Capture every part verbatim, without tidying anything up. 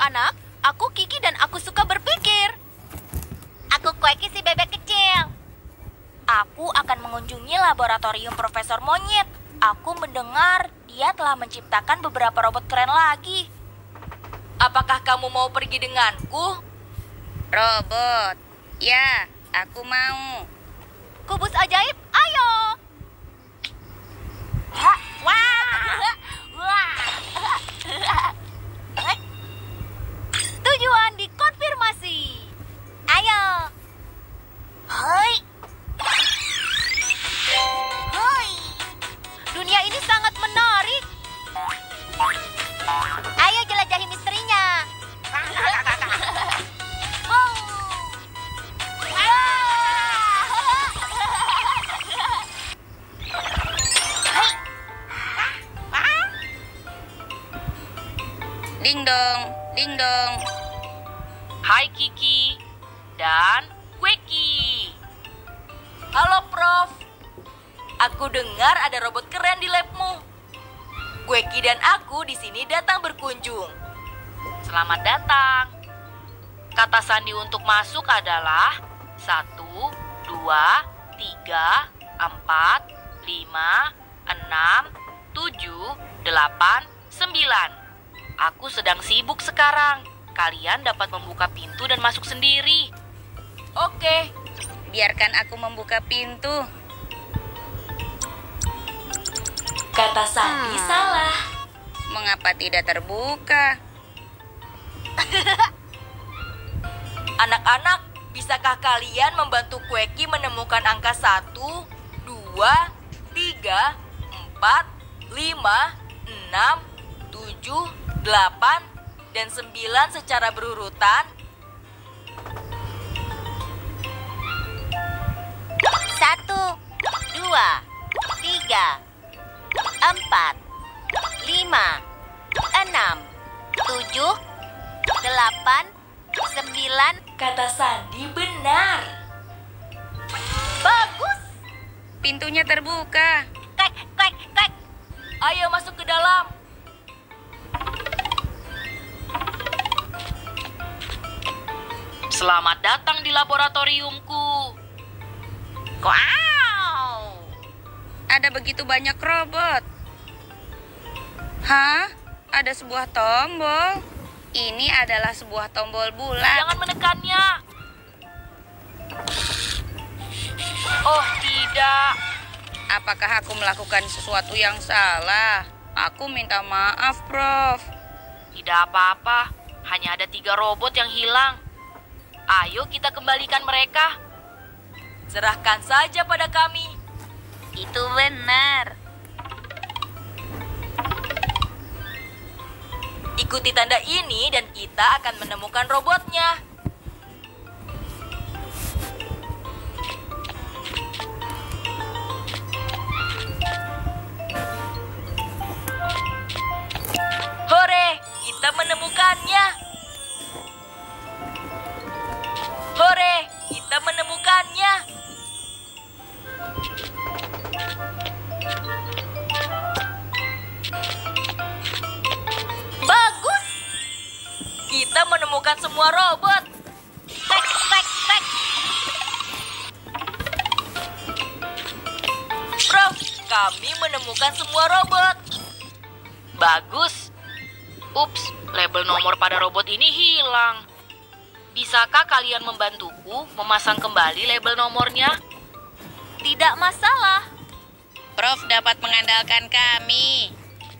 anak-anak, aku Kiki dan aku suka berpikir. Aku Quacky si bebek kecil. Aku akan mengunjungi laboratorium Profesor Monyet. Aku mendengar dia telah menciptakan beberapa robot keren lagi. Apakah kamu mau pergi denganku? Robot? Ya, aku mau. Kubus ajaib, ayo! Wah! Tujuan dikonfirmasi. Ayo. Hoi. Hoi. Dunia ini sangat menarik. Ayo jelajahi misterinya. Wow. Ding dong, ding dong. Hai Kiki dan Quacky. Halo Prof. Aku dengar ada robot keren di labmu. Quacky dan aku di sini datang berkunjung. Selamat datang. Kata sandi untuk masuk adalah satu, dua, tiga, empat, lima, enam, tujuh, delapan, sembilan. Aku sedang sibuk sekarang. Kalian dapat membuka pintu dan masuk sendiri. Oke. Biarkan aku membuka pintu. Kata sandi Hmm. salah. Mengapa tidak terbuka? Anak-anak, bisakah kalian membantu Quacky menemukan angka satu, dua, tiga, empat, lima, enam, tujuh, delapan, dan sembilan secara berurutan? Satu, dua, tiga, empat, lima, enam, tujuh, delapan, sembilan. Kata sandi benar. Bagus. Pintunya terbuka. Kwek, kwek, kwek. Ayo masuk ke dalam. Selamat datang di laboratoriumku. Wow. Ada begitu banyak robot. Hah? Ada sebuah tombol. Ini adalah sebuah tombol bulat. Jangan menekannya. Oh tidak. Apakah aku melakukan sesuatu yang salah? Aku minta maaf, Prof. Tidak apa-apa. Hanya ada tiga robot yang hilang. Ayo kita kembalikan mereka. Serahkan saja pada kami. Itu benar. Ikuti tanda ini dan kita akan menemukan robotnya. Hore, kita menemukannya. Hore, kita menemukannya. Bagus. Kita menemukan semua robot. Tek, tek, tek. Prof, kami menemukan semua robot. Bagus. Ups, label nomor pada robot ini hilang. Bisakah kalian membantuku memasang kembali label nomornya? Tidak masalah. Prof dapat mengandalkan kami.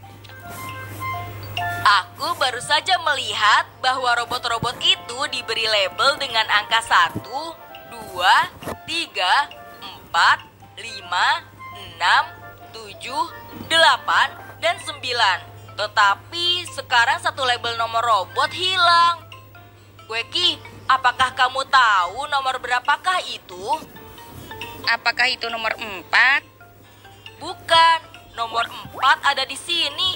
Aku baru saja melihat bahwa robot-robot itu diberi label dengan angka satu, dua, tiga, empat, lima, enam, tujuh, delapan, dan sembilan. Tetapi sekarang satu label nomor robot hilang. Quacky, apakah kamu tahu nomor berapakah itu? Apakah itu nomor empat? Bukan, nomor empat ada di sini.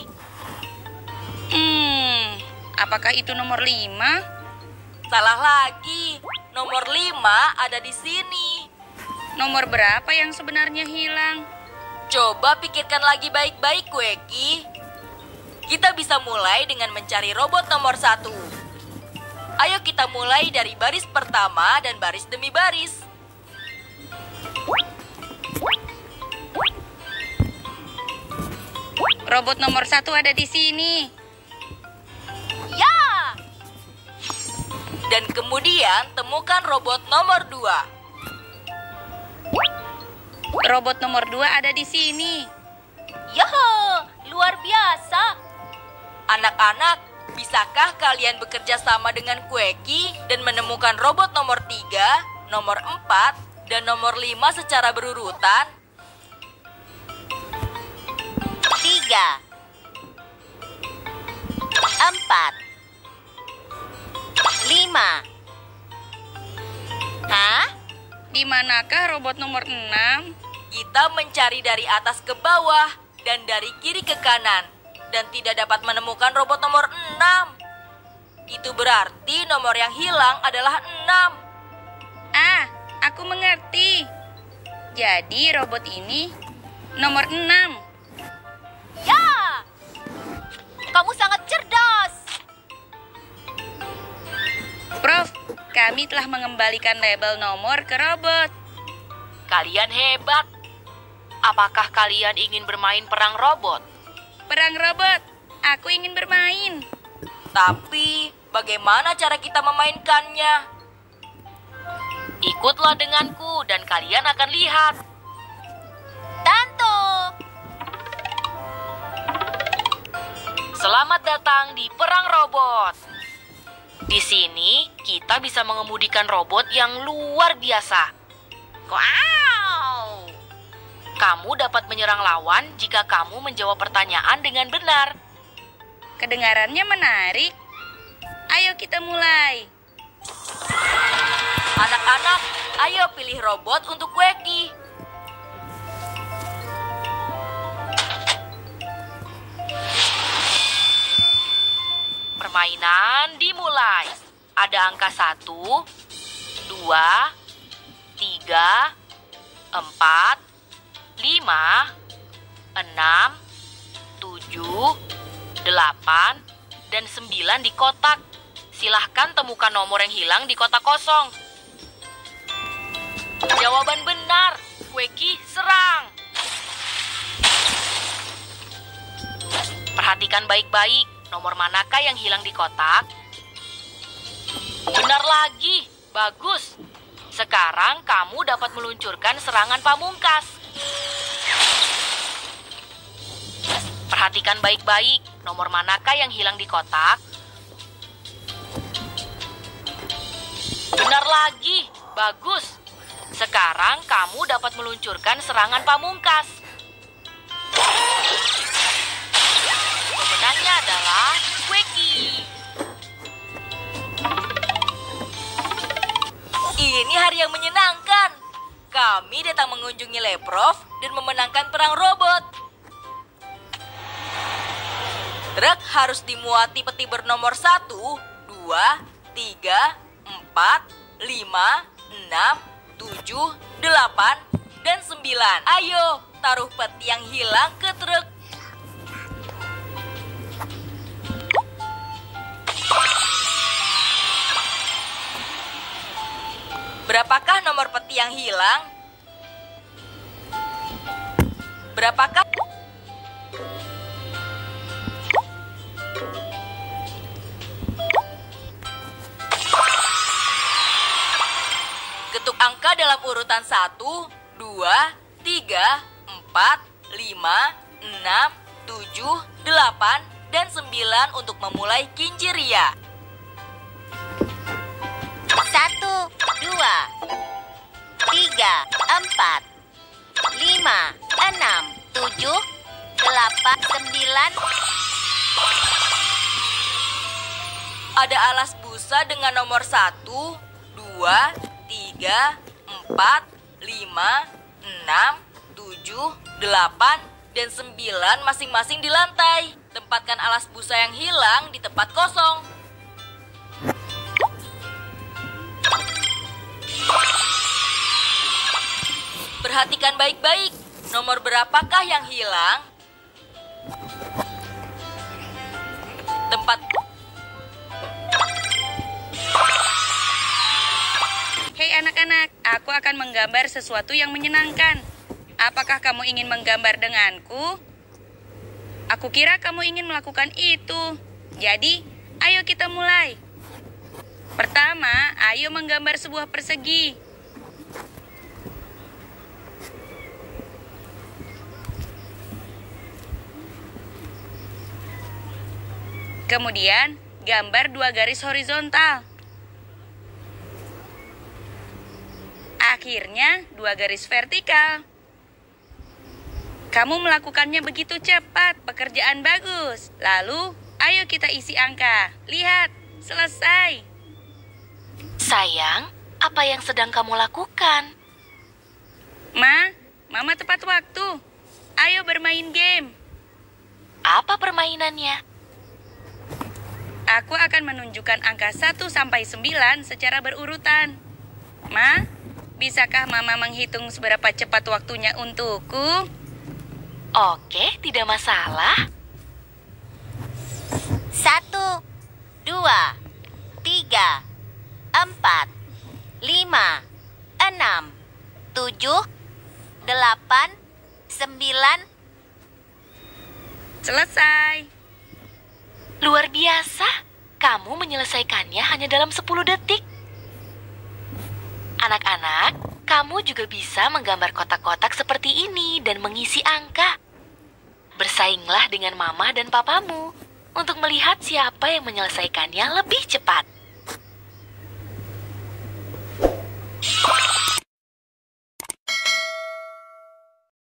Hmm, apakah itu nomor lima? Salah lagi, nomor lima ada di sini. Nomor berapa yang sebenarnya hilang? Coba pikirkan lagi baik-baik, Quacky. Kita bisa mulai dengan mencari robot nomor satu. Ayo kita mulai dari baris pertama dan baris demi baris. Robot nomor satu ada di sini. Ya! Dan kemudian temukan robot nomor dua. Robot nomor dua ada di sini. Yoho, luar biasa. Anak-anak, bisakah kalian bekerja sama dengan Quekie dan menemukan robot nomor tiga, nomor empat, dan nomor lima secara berurutan? Tiga, empat, lima. Hah? Di manakah robot nomor enam? Kita mencari dari atas ke bawah dan dari kiri ke kanan dan tidak dapat menemukan robot nomor enam. Itu berarti nomor yang hilang adalah enam. Ah, aku mengerti. Jadi robot ini nomor enam. Ya! Kamu sangat cerdas. Prof, kami telah mengembalikan label nomor ke robot. Kalian hebat. Apakah kalian ingin bermain perang robot? Perang robot, aku ingin bermain. Tapi bagaimana cara kita memainkannya? Ikutlah denganku dan kalian akan lihat. Tentu. Selamat datang di perang robot. Di sini kita bisa mengemudikan robot yang luar biasa. Wow! Kamu dapat menyerang lawan jika kamu menjawab pertanyaan dengan benar. Kedengarannya menarik. Ayo kita mulai. Anak-anak, ayo pilih robot untuk Quekie. Permainan dimulai. Ada angka satu, dua, tiga, empat, lima, enam, tujuh, delapan, dan sembilan di kotak. Silahkan temukan nomor yang hilang di kotak kosong. Jawaban benar. Quekie serang. Perhatikan baik-baik. Nomor manakah yang hilang di kotak? Benar lagi. Bagus. Sekarang kamu dapat meluncurkan serangan pamungkas. Perhatikan baik-baik. Nomor manakah yang hilang di kotak? Benar lagi. Bagus. Sekarang kamu dapat meluncurkan serangan pamungkas. Pemenangnya adalah Quekie. Ini hari yang menyenangkan. Kami datang mengunjungi Leprof dan memenangkan perang robot. Truk harus dimuati peti bernomor satu, dua, tiga, empat, lima, enam, tujuh, delapan, dan sembilan. Ayo, taruh peti yang hilang ke truk. Berapakah nomor peti yang hilang? Berapakah? Ketuk angka dalam urutan satu, dua, tiga, empat, lima, enam, tujuh, delapan, dan sembilan untuk memulai Kinjeria. Satu, dua, tiga, empat, lima, enam, tujuh, delapan, sembilan. Ada alas busa dengan nomor satu, dua, tiga, empat, lima, enam, tujuh, delapan, dan sembilan masing-masing di lantai. Tempatkan alas busa yang hilang di tempat kosong. Perhatikan baik-baik. Nomor berapakah yang hilang? Tempat akan menggambar sesuatu yang menyenangkan. Apakah kamu ingin menggambar denganku? Aku kira kamu ingin melakukan itu. Jadi, ayo kita mulai. Pertama, ayo menggambar sebuah persegi. Kemudian, gambar dua garis horizontal. Akhirnya, dua garis vertikal. Kamu melakukannya begitu cepat, pekerjaan bagus. Lalu, ayo kita isi angka. Lihat, selesai. Sayang, apa yang sedang kamu lakukan? Ma, Mama tepat waktu. Ayo bermain game. Apa permainannya? Aku akan menunjukkan angka satu sampai sembilan secara berurutan. Ma, bisakah Mama menghitung seberapa cepat waktunya untukku? Oke, tidak masalah. Satu, dua, tiga, empat, lima, enam, tujuh, delapan, sembilan. Selesai. Luar biasa, kamu menyelesaikannya hanya dalam sepuluh detik. Anak-anak, kamu juga bisa menggambar kotak-kotak seperti ini dan mengisi angka. Bersainglah dengan mama dan papamu untuk melihat siapa yang menyelesaikannya lebih cepat.